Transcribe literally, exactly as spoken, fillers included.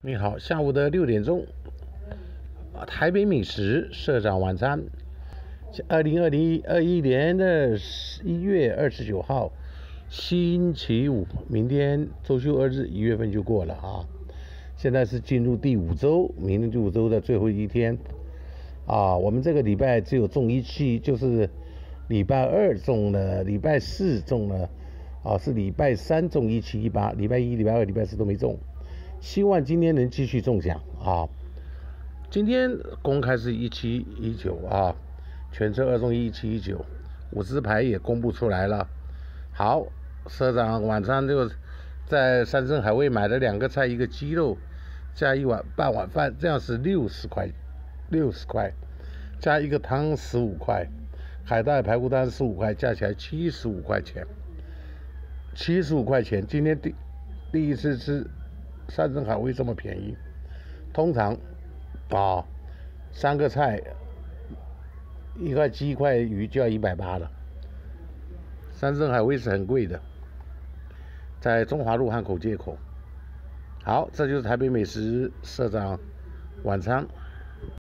你好，下午的六点钟，啊，台北美食社长晚餐，二零二零二一年的一月二十九号，星期五，明天周休二日，一月份就过了啊。现在是进入第五周，明天第五周的最后一天啊。我们这个礼拜只有中一期，就是礼拜二中了，礼拜四中了，啊，是礼拜三中一七一八，礼拜一、礼拜二、礼拜四都没中。希望今天能继续中奖啊！今天公开是一七一九啊，全车二中一七一九，五支牌也公布出来了。好，社长晚上就在山珍海味买了两个菜，一个鸡肉加一碗半碗饭，这样是六十块，六十块加一个汤十五块，海带排骨汤十五块，加起来七十五块钱，七十五块钱。今天第第一次吃山珍海味这么便宜，通常啊三个菜一块鸡一块鱼就要一百八了。山珍海味是很贵的，在中华路汉口街口。好，这就是台北美食社长晚餐。